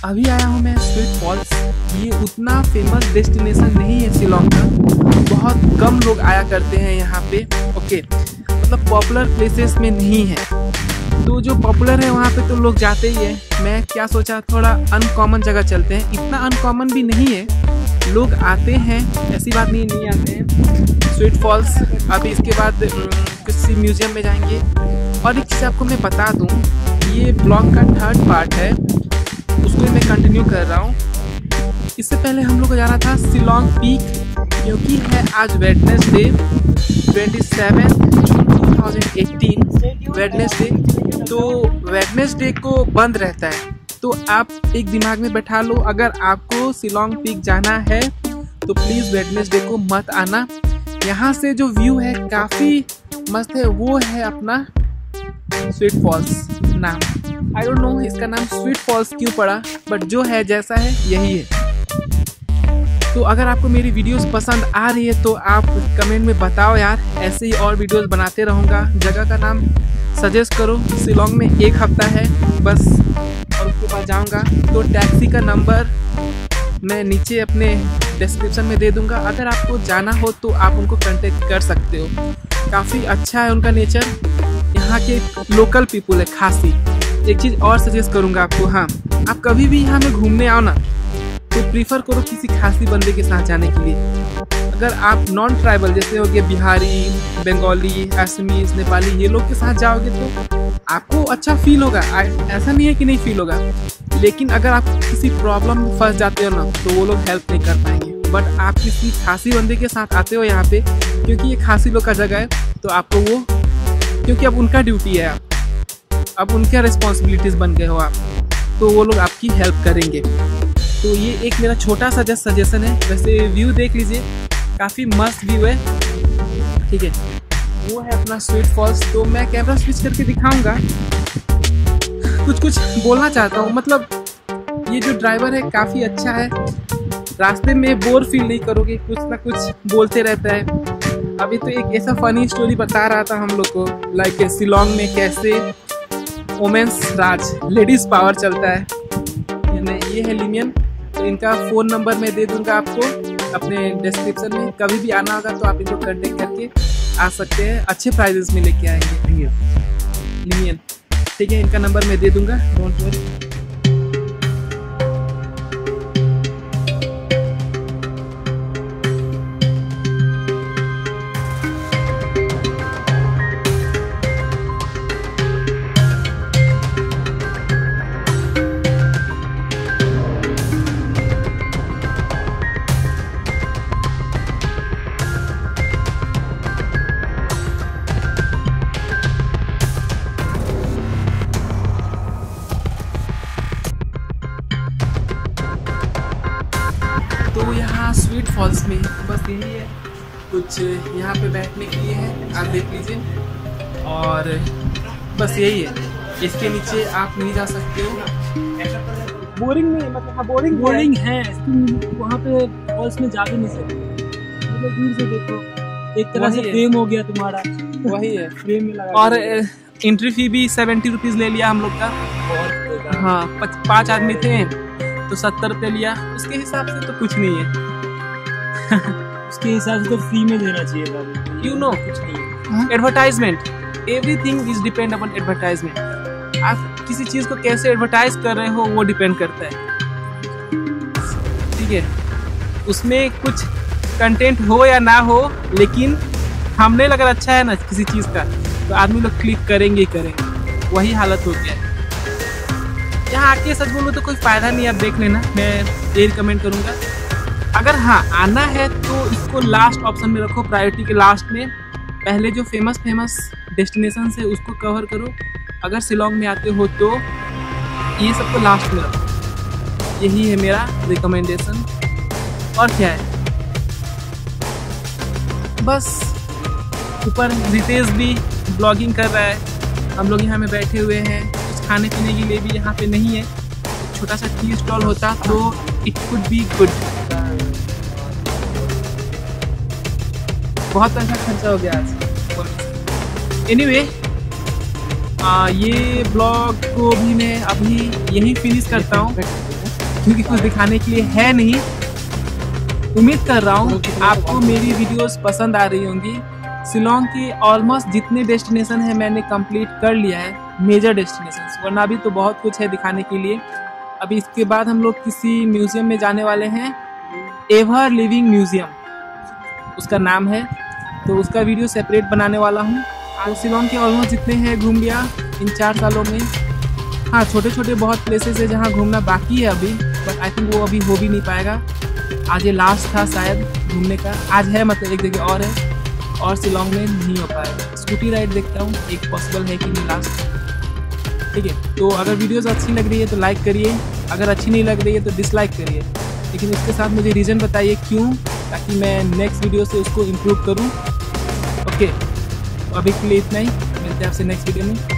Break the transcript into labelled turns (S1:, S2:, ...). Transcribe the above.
S1: अभी आया हूँ मैं स्वीट फॉल्स। ये उतना फेमस डेस्टिनेशन नहीं है शिलोंग का, बहुत कम लोग आया करते हैं यहाँ पे। ओके, मतलब पॉपुलर प्लेसेस में नहीं है, तो जो पॉपुलर है वहाँ पे तो लोग जाते ही है। मैं क्या सोचा, थोड़ा अनकॉमन जगह चलते हैं। इतना अनकॉमन भी नहीं है, लोग आते हैं, ऐसी बात नहीं आते हैं। स्वीट फॉल्स, अभी इसके बाद किसी म्यूजियम में जाएंगे। और एक चीज़ आपको मैं बता दूँ, ये ब्लॉग का 3rd पार्ट है, उसको मैं कंटिन्यू कर रहा हूँ। इससे पहले हम लोग को जाना था शिलोंग पीक, क्योंकि है आज वेडनेसडे 27 जून 2018 वेडनेसडे, तो वेडनेसडे को बंद रहता है। तो आप एक दिमाग में बैठा लो, अगर आपको शिलोंग पीक जाना है तो प्लीज़ वेडनेसडे को मत आना। यहाँ से जो व्यू है काफ़ी मस्त है, वो है अपना स्वीट फॉल्स नाम। आई डोंट नो इसका नाम स्वीट फॉल्स क्यों पड़ा, बट जो है जैसा है यही है। तो अगर आपको मेरी वीडियोस पसंद आ रही है तो आप कमेंट में बताओ यार, ऐसे ही और वीडियोस बनाते रहूँगा। जगह का नाम सजेस्ट करो। शिलोंग में 1 हफ्ता है बस, और उसके बाद जाऊँगा। तो टैक्सी का नंबर मैं नीचे अपने डिस्क्रिप्शन में दे दूँगा। अगर आपको जाना हो तो आप उनको कांटेक्ट कर सकते हो। काफ़ी अच्छा है उनका नेचर, यहाँ के लोकल पीपल है खासी। एक चीज़ और सजेस्ट करूँगा आपको, हाँ, आप कभी भी यहाँ में घूमने आओ ना तो प्रीफर करो किसी खासी बंदे के साथ जाने के लिए। अगर आप नॉन ट्राइबल जैसे हो गए बिहारी, बंगाली, असमीज, नेपाली, ये लोग के साथ जाओगे तो आपको अच्छा फील होगा, ऐसा नहीं है कि नहीं फील होगा। लेकिन अगर आप किसी प्रॉब्लम में फंस जाते हो ना तो वो लोग हेल्प नहीं कर पाएंगे। बट आप किसी खासी बंदे के साथ आते हो यहाँ पे, क्योंकि ये खासी लोग का जगह है, तो आपको वो, क्योंकि अब उनका ड्यूटी है, अब उनके रिस्पॉन्सिबिलिटीज़ बन गए हो आप, तो वो लोग आपकी हेल्प करेंगे। तो ये एक मेरा छोटा सा जस्ट सजेशन है। वैसे व्यू देख लीजिए, काफ़ी मस्त व्यू है, ठीक है। वो है अपना स्वीट फॉल्स। तो मैं कैमरा स्विच करके दिखाऊंगा। कुछ बोलना चाहता हूँ, मतलब ये जो ड्राइवर है काफ़ी अच्छा है, रास्ते में बोर फील नहीं करोगे, कुछ ना कुछ बोलते रहता है। अभी तो एक ऐसा फनी स्टोरी बता रहा था हम लोग को, लाइक शिलोंग में कैसे वोमेंस राज, लेडीज़ पावर चलता है। ये है लिमियन, तो इनका फ़ोन नंबर मैं दे दूंगा आपको अपने डिस्क्रिप्शन में। कभी भी आना होगा तो आप इनको कांटेक्ट करके आ सकते हैं, अच्छे प्राइजेस में लेके आएंगे लिमियन, ठीक है। इनका नंबर मैं दे दूंगा, डोंट वरी। तो यहाँ स्वीट फॉल्स में बस यही है, कुछ यहाँ पे बैठने के लिए है, आप देख लीजिए, और बस यही है। इसके नीचे आप नहीं जा सकते हो।
S2: बोरिंग नहीं, मतलब हाँ बोरिंग है। वहाँ पे फॉल्स में जा भी नहीं सकते, मतलब दूर से देखो, एक तरह से फ्रेम हो गया तुम्हारा,
S1: वही है
S2: फ्रेम में लगा।
S1: और एंट्री फी भी 70 रुपीज़ ले लिया हम लोग का। हाँ, 5 आदमी थे तो 70 रुपये लिया। उसके हिसाब से तो कुछ नहीं है।
S2: उसके हिसाब से तो फ्री में देना चाहिए था,
S1: यू नो, कुछ नहीं है। Advertisement, everything is depend upon advertisement. आप किसी चीज़ को कैसे एडवर्टाइज कर रहे हो वो डिपेंड करता है, ठीक है। उसमें कुछ कंटेंट हो या ना हो, लेकिन हमने अगर अच्छा है ना किसी चीज़ का तो आदमी लोग क्लिक करेंगे ही करेंगे। वही हालत हो गया है यहाँ आके। सच बोलूँ तो कोई फ़ायदा नहीं, आप देख लेना, मैं ये रिकमेंड करूँगा। अगर हाँ आना है तो इसको लास्ट ऑप्शन में रखो, प्रायोरिटी के लास्ट में। पहले जो फेमस डेस्टिनेशन है उसको कवर करो। अगर शिलोंग में आते हो तो ये सबको लास्ट में रखो। यही है मेरा रिकमेंडेशन। और क्या है, बस ऊपर रितेश भी ब्लॉगिंग कर रहा है, हम लोग यहाँ में बैठे हुए हैं। कुछ खाने पीने के लिए भी यहाँ पे नहीं है, छोटा सा टी स्टॉल होता तो इट कुड बी गुड। बहुत पैसा खर्चा हो गया आज। एनीवे, ये ब्लॉग को भी मैं अभी यहीं फिनिश करता हूँ। क्योंकि कुछ दिखाने के लिए है नहीं। उम्मीद कर रहा हूँ आपको मेरी वीडियोस पसंद आ रही होंगी। शिलोंग के ऑलमोस्ट जितने डेस्टिनेशन है मैंने कंप्लीट कर लिया है, मेजर डेस्टिनेशन, वरना अभी तो बहुत कुछ है दिखाने के लिए। अभी इसके बाद हम लोग किसी म्यूजियम में जाने वाले हैं, एवर लिविंग म्यूजियम उसका नाम है, तो उसका वीडियो सेपरेट बनाने वाला हूँ। आज शिलोंग के ऑलमोस्ट जितने हैं घूम लिया इन 4 सालों में। हाँ, छोटे छोटे बहुत प्लेसेस है जहाँ घूमना बाकी है अभी, बट आई थिंक वो अभी हो भी नहीं पाएगा। आज ये लास्ट था शायद घूमने का, आज है मतलब एक जगह और है, और शिलोंग में नहीं हो पाएगा। स्कूटी राइड देखता हूँ एक पॉसिबल है कि नहीं लास्ट, ठीक है। तो अगर वीडियोस अच्छी लग रही है तो लाइक करिए, अगर अच्छी नहीं लग रही है तो डिसलाइक करिए, लेकिन इसके साथ मुझे रीज़न बताइए क्यों, ताकि मैं नेक्स्ट वीडियो से उसको इम्प्रूव करूँ। ओके, तो अभी के लिए इतना ही, मिलते हैं आपसे नेक्स्ट वीडियो में।